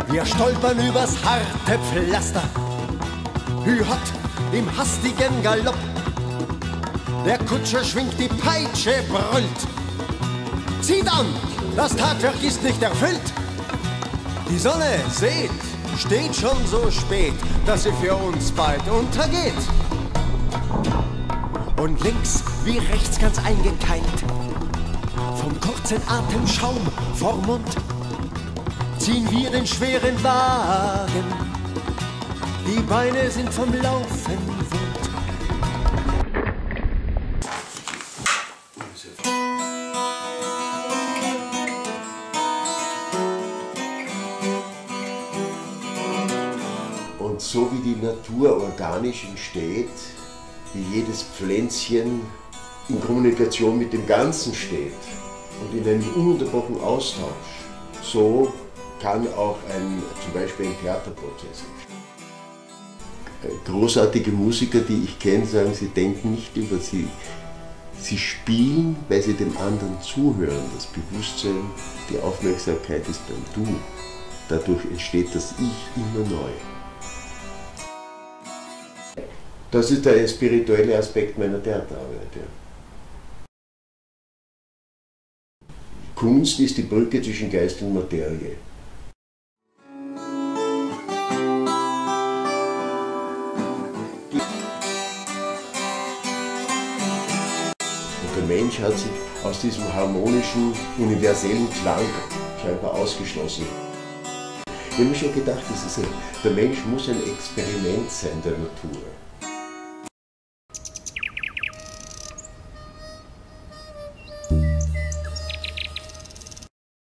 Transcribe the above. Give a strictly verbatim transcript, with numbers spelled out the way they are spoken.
Wir stolpern übers harte Pflaster, hü-hot im hastigen Galopp. Der Kutscher schwingt, die Peitsche brüllt. Zieht an, das Tagwerk ist nicht erfüllt. Die Sonne, seht, steht schon so spät, dass sie für uns bald untergeht. Und links wie rechts ganz eingekeimt, vom kurzen Atemschaum vorm Mund, ziehen wir den schweren Wagen. Die Beine sind vom Laufen wund. Und so wie die Natur organisch entsteht, wie jedes Pflänzchen in Kommunikation mit dem Ganzen steht und in einem ununterbrochenen Austausch, so kann auch ein, zum Beispiel ein Theaterprozess entstehen. Großartige Musiker, die ich kenne, sagen, sie denken nicht über sie. Sie spielen, weil sie dem anderen zuhören. Das Bewusstsein, die Aufmerksamkeit ist beim Du. Dadurch entsteht das Ich immer neu. Das ist der spirituelle Aspekt meiner Theaterarbeit. Ja. Kunst ist die Brücke zwischen Geist und Materie. Und der Mensch hat sich aus diesem harmonischen, universellen Klang scheinbar ausgeschlossen. Ich habe mir schon gedacht, das ist ein, der Mensch muss ein Experiment sein der Natur.